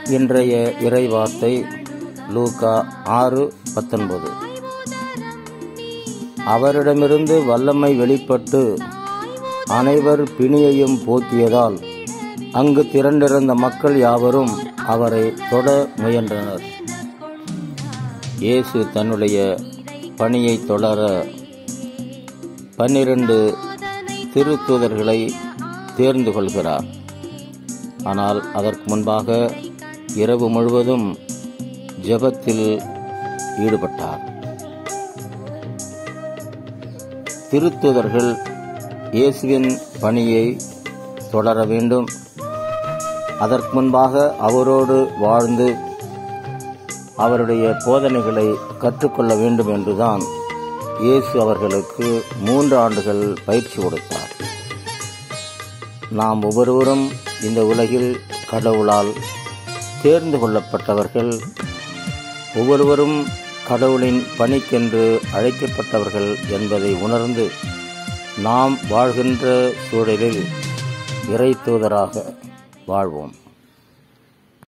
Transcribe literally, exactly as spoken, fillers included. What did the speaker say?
இன்றைய இறைவார்த்தை லூக்கா ஆறு பத்தொன்பது. அவரிடமிருந்து வல்லமை வெளிப்பட்டு அனைவர் பிணியையும் போக்கியதால் அங்கு திரண்டிருந்த மக்கள் யாவரும் அவரை தொட முயன்றனர். இயேசு தன்னுடைய பணியை தொடர பன்னிரண்டு திருத்தூதர்களை தேர்ந்து கொள்கிறார். ஆனால் அதற்கு முன்பாக இரவு முழுவதும் ஜெபத்தில் ஈடுபட்டார். திருத்தூதர்கள் இயேசுவின் பணியை தொடர வேண்டும், அதற்கு முன்பாக அவரோடு வாழ்ந்து அவருடைய போதனைகளை கற்றுக்கொள்ள வேண்டும் என்றுதான் இயேசு அவர்களுக்கு மூன்று ஆண்டுகள் பயிற்சி கொடுத்தார். நாம் ஒவ்வொருவரும் இந்த உலகில் கடவுளால் தேர்ந்து கொள்ளப்பட்டவர்கள், ஒவ்வொருவரும் கடவுளின் பணிக்கென்று அழைக்கப்பட்டவர்கள் என்பதை உணர்ந்து நாம் வாழ்கின்ற சூழலில் இறை தூதராக வாழ்வோம்.